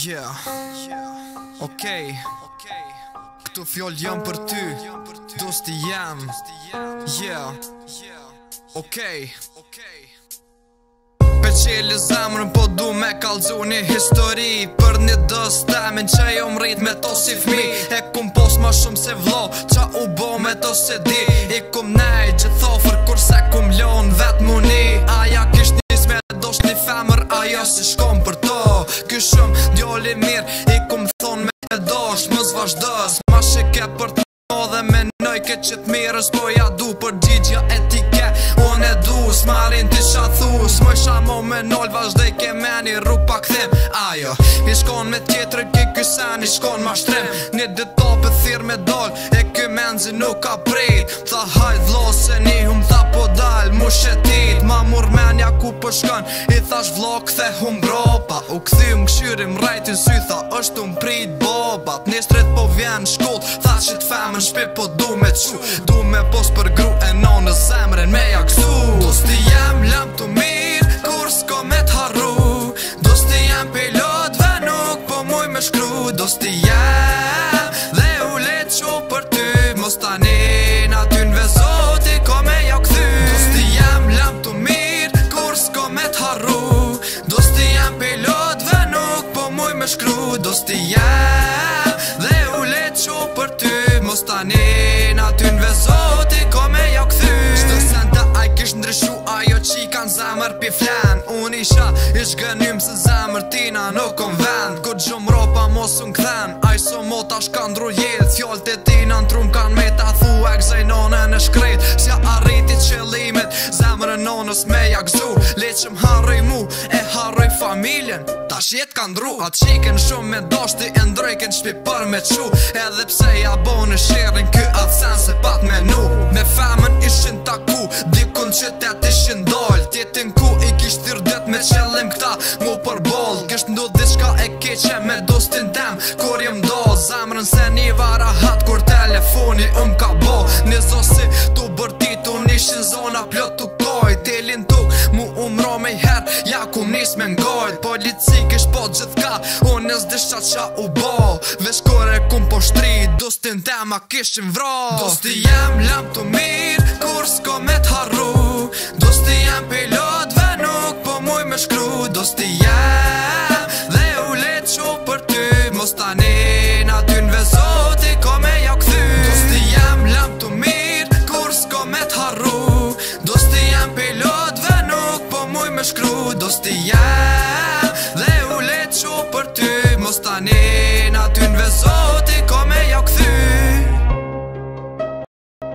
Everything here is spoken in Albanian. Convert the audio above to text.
Yeah, okej. Këto fjall jam për ty, dosti jam. Yeah, okej. Peqeli zemrën po du me kallzu një histori për një dëstemin që jo mrit me to si fmi. E kum pos ma shumë se vlo, qa u bo me to se di. I kum nej gjithofër kurse kum lon vet muni. Aja kisht nis me dosh një femër, ajo si shkom për to. Ky shumë djoli mirë, i kum thon me dosh, mës vazhdës. Ma shike për të dhe menoj ke qit mirës, po ja du për gjigja etike. Unë e du, s'marin t'i shathu, s'moj shamo me nol, vazhdej ke meni rrug pa këthim. Ajo, i shkon me tjetër, ki kysen i shkon ma shtrim. Një dito për thirë me dol, e ky menzi nuk ka prit. Tha hajt vlo se një hum, tha po dal, mu shetit. Ma mur menja ku për shkon, i thash vlo kthe hum bropa. U këthim këshyrim rajtin sy, tha është prit bobat. Nistrit po vjen shkoll, tha që t'femën shpi po du me qu. Du me pos për gru e në zemrën me jaksu. Dosti jem lam të mirë, kur s'ko me t'harru. Dosti jem pilotve nuk po muj me shkru. Dosti jem dhe u let qo për ty, mos tani na ty n've zoti ko me jakthy. Dosti jem lam të mirë, kur s'ko me t'harru. Dosti jem pilotve nuk po muj me shkru. Dosti jem dhe u let qo për ty, mos tani na ty n've zoti ko me jakthy. Qdo sen të aj kish ndryshu, ajo qika n'zemër pi flen. Unë isha ish gënym se zemër tina nuk kom vend. Ko gjum ropa mos unë kthen, aj so mota shka ndru jet. Fjall të tina n'trum kan me ta thu e gzaj nonën e shkrejt. S'ja arriti qëllimit, zemrën nonës me jakzu. Le që m'harroj mu, e harroj familjen, tash jet ka ndru. Atë qiken shumë me doshti e ndrojken shpi për me qu. Edhe pse ja bo në shirin, ky atë sen se pat menu. Me femën ishin taku, dikun qytet ishin doll. Tjetin ku i kisht thyrdet me qëllim këta mu për bol. Kisht ndodh diçka e keqe me dostin tem, kur jem do zemrën se një varahat, kur telefoni ka bo. Një zosi tu bërtit, unë ishin zona plot tu koj. Telin tu mu umro me her, ja kum nis me ngojt. Polici kish po gjithka, unë s'disha qa u bo. Vesh kore kum po shtri, dostin tem a kishin vro. Dosti jem lam të mirë, kur s'ko me t'harru. Dosti jem pilotve nuk po muj me shkru. Dosti jem dhe u let qo për ty, mos tani na ty n've zoti ko me jakthy. Dosti jem lam të mirë, kur s'ko me t'harru. Dosti jem pilotve nuk po muj me shkru. Dosti jem